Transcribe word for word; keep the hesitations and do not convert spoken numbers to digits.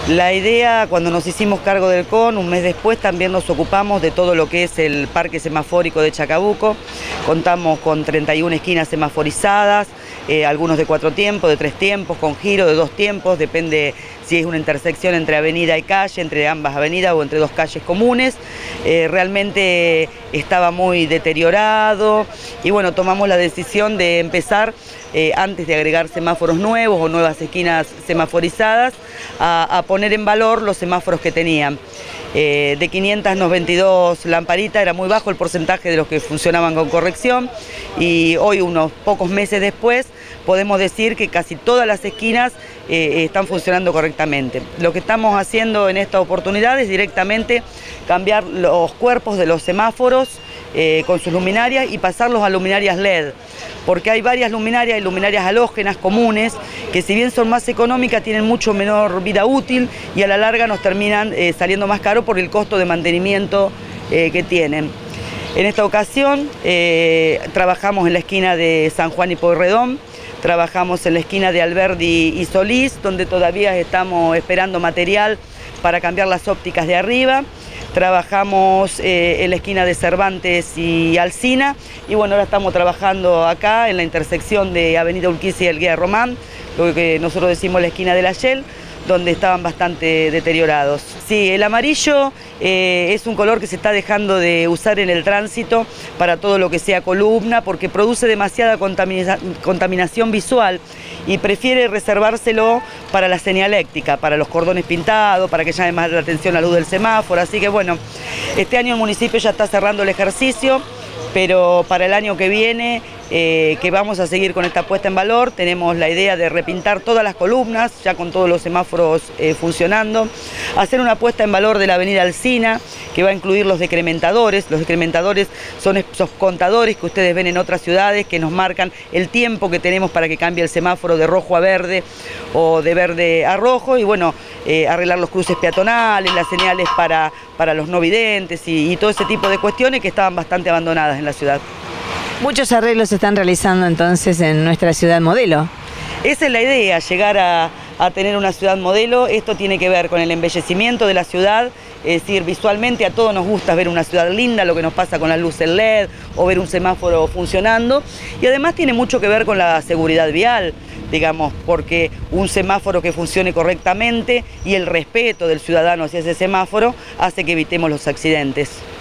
La idea, cuando nos hicimos cargo del C O N, un mes después también nos ocupamos de todo lo que es el parque semafórico de Chacabuco. Contamos con treinta y una esquinas semaforizadas, eh, algunos de cuatro tiempos, de tres tiempos, con giro de dos tiempos, depende si es una intersección entre avenida y calle, entre ambas avenidas o entre dos calles comunes. Eh, realmente estaba muy deteriorado y bueno, tomamos la decisión de empezar, eh, antes de agregar semáforos nuevos o nuevas esquinas semaforizadas, a, a poner en valor los semáforos que tenían. Eh, de quinientas noventa y dos lamparitas era muy bajo el porcentaje de los que funcionaban con corrección y hoy, unos pocos meses después, podemos decir que casi todas las esquinas eh, están funcionando correctamente. Lo que estamos haciendo en esta oportunidad es directamente cambiar los cuerpos de los semáforos eh, con sus luminarias y pasarlos a luminarias L E D, porque hay varias luminarias, hay luminarias halógenas comunes, que si bien son más económicas, tienen mucho menor vida útil y a la larga nos terminan eh, saliendo más caro por el costo de mantenimiento eh, que tienen. En esta ocasión eh, trabajamos en la esquina de San Juan y Pueyrredón, trabajamos en la esquina de Alberdi y Solís, donde todavía estamos esperando material para cambiar las ópticas de arriba. Trabajamos eh, en la esquina de Cervantes y Alsina y bueno, ahora estamos trabajando acá en la intersección de Avenida Urquiza y Elguera Román, lo que nosotros decimos la esquina de la Shell, donde estaban bastante deteriorados. Sí, el amarillo eh, es un color que se está dejando de usar en el tránsito para todo lo que sea columna, porque produce demasiada contamina- contaminación visual y prefiere reservárselo para la señaléctica, para los cordones pintados, para que llame más la atención la luz del semáforo. Así que bueno, este año el municipio ya está cerrando el ejercicio, pero para el año que viene, eh, que vamos a seguir con esta puesta en valor, tenemos la idea de repintar todas las columnas, ya con todos los semáforos eh, funcionando, hacer una puesta en valor de la avenida Alsina, que va a incluir los decrementadores. Los decrementadores son esos contadores que ustedes ven en otras ciudades, que nos marcan el tiempo que tenemos para que cambie el semáforo de rojo a verde o de verde a rojo, y bueno, eh, arreglar los cruces peatonales, las señales para, para los no videntes y, y todo ese tipo de cuestiones que estaban bastante abandonadas en la ciudad. Muchos arreglos se están realizando entonces en nuestra ciudad modelo. Esa es la idea, llegar a, a tener una ciudad modelo. Esto tiene que ver con el embellecimiento de la ciudad, es decir, visualmente a todos nos gusta ver una ciudad linda, lo que nos pasa con las luces L E D o ver un semáforo funcionando, y además tiene mucho que ver con la seguridad vial, digamos, porque un semáforo que funcione correctamente y el respeto del ciudadano hacia ese semáforo hace que evitemos los accidentes.